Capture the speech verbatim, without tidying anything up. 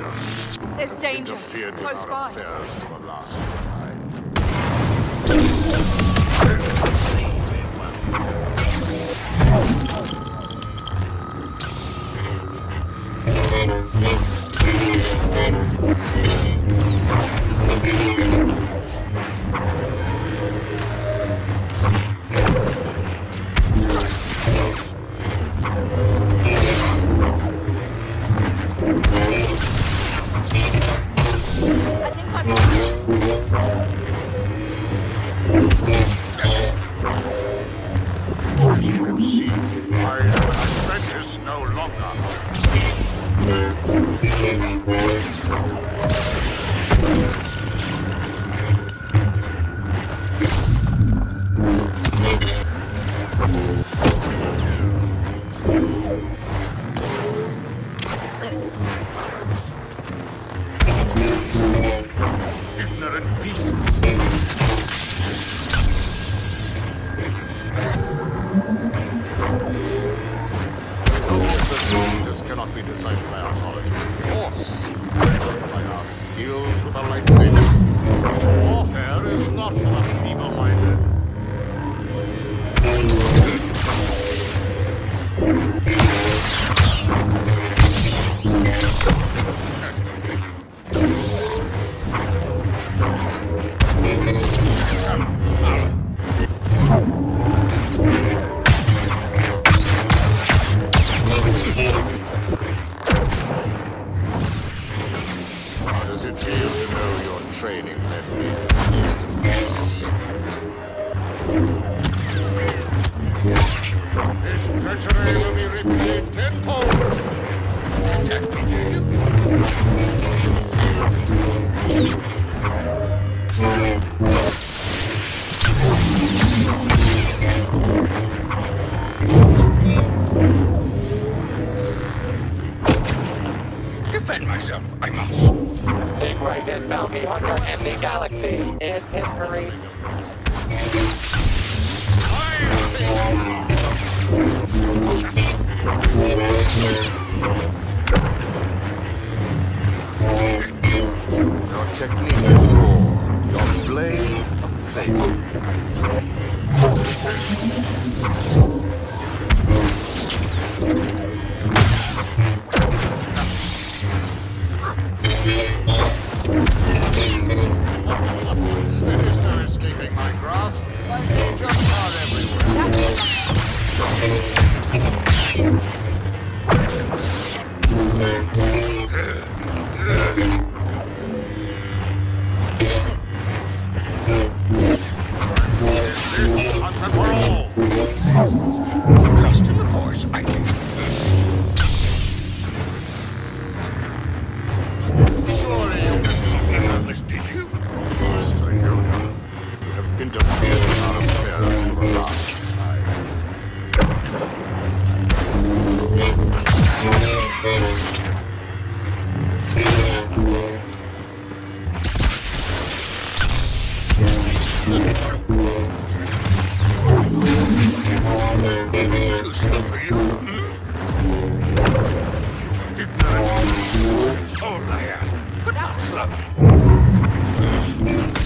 There's danger. Interfered with Close our by. affairs for the last time. I think I've got this. You can see, I am an apprentice no longer. Ignorant beasts. This cannot be deciphered by our knowledge of force, by our skills with a lightsaber. Warfare is not for the feeble-minded. How does it feel to know your training led me to the wisdom of Sith? This treachery will be repaid tenfold. Attack me, do you? Defend myself, I must. The greatest bounty hunter in the galaxy is history. Your technique is poor. Your blade, a blade. There is no escaping my grasp. My agents are everywhere. This once and for all. Trust in the Force, I think. Surely you didn't hear this, did you? Master Yoda, you have interfered in our affairs for the last time. Too slow for you. Ignorant. Oh, liar. But not slow.